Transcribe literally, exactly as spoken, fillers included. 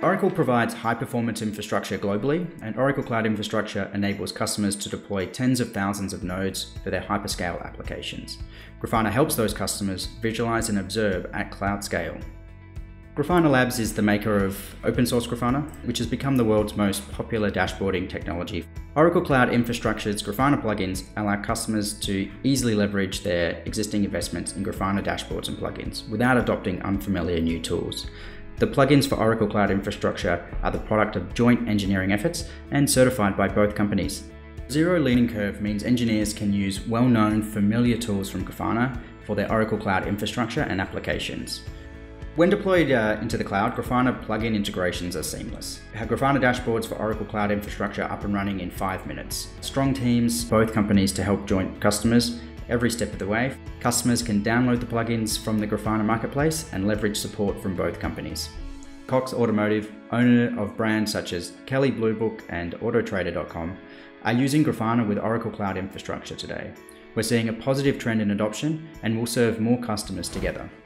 Oracle provides high-performance infrastructure globally, and Oracle Cloud Infrastructure enables customers to deploy tens of thousands of nodes for their hyperscale applications. Grafana helps those customers visualize and observe at cloud scale. Grafana Labs is the maker of open source Grafana, which has become the world's most popular dashboarding technology. Oracle Cloud Infrastructure's Grafana plugins allow customers to easily leverage their existing investments in Grafana dashboards and plugins without adopting unfamiliar new tools. The plugins for Oracle Cloud Infrastructure are the product of joint engineering efforts and certified by both companies. Zero learning curve means engineers can use well-known, familiar tools from Grafana for their Oracle Cloud Infrastructure and applications. When deployed uh, into the cloud, Grafana plugin integrations are seamless. We have Grafana dashboards for Oracle Cloud Infrastructure up and running in five minutes. Strong teams, both companies to help joint customers every step of the way. Customers can download the plugins from the Grafana marketplace and leverage support from both companies. Cox Automotive, owner of brands such as Kelly Blue Book and Auto Trader dot com, are using Grafana with Oracle Cloud Infrastructure today. We're seeing a positive trend in adoption and will serve more customers together.